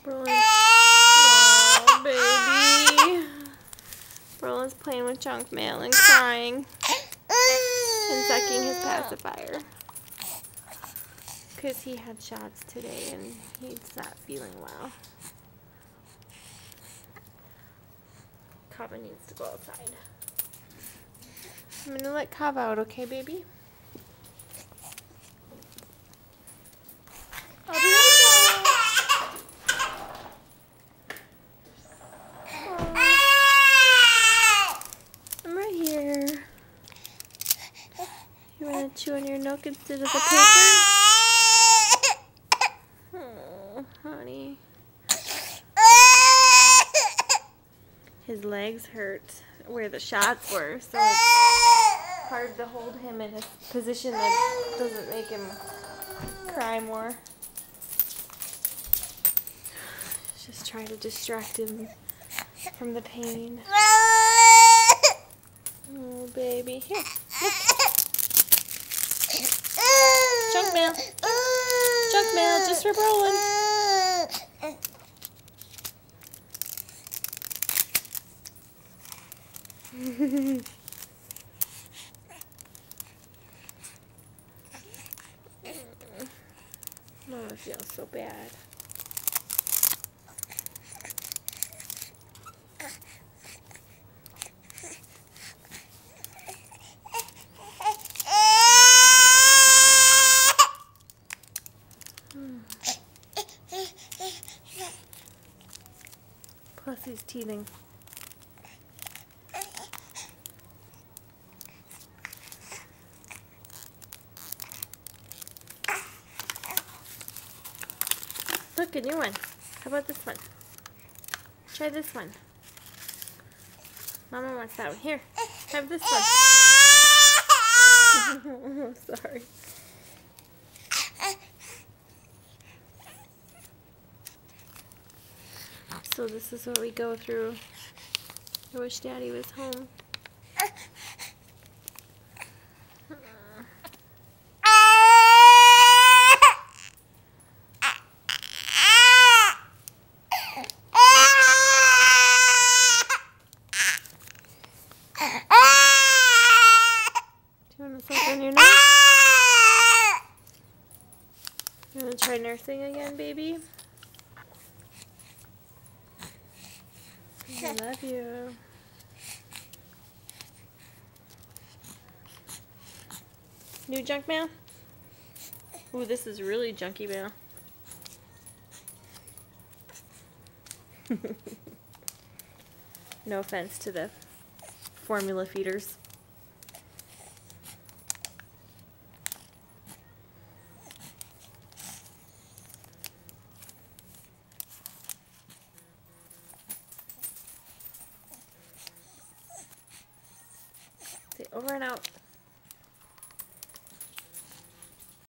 Brolin's, oh, baby. Brolin's playing with junk mail and crying and sucking his pacifier. Because he had shots today and he's not feeling well. Kava needs to go outside. I'm going to let Kava out, okay, baby? I'll be right back. I'm right here. You want to chew on your milk instead of the paper? Oh, honey. His legs hurt where the shots were, so it's hard to hold him in a position that doesn't make him cry more. Just try to distract him from the pain. Oh, baby. Here. Look. Junk mail. Junk mail just for Brolin. Oh, I feel so bad. Plus he's teething. Look, a new one. How about this one? Try this one. Mama wants that one. Here, have this one. Oh, sorry. So this is what we go through. I wish Daddy was home. Do you want to suck on your nose? You want to try nursing again, baby? I love you. New junk mail? Ooh, this is really junky mail. No offense to the formula feeders. Say over and out.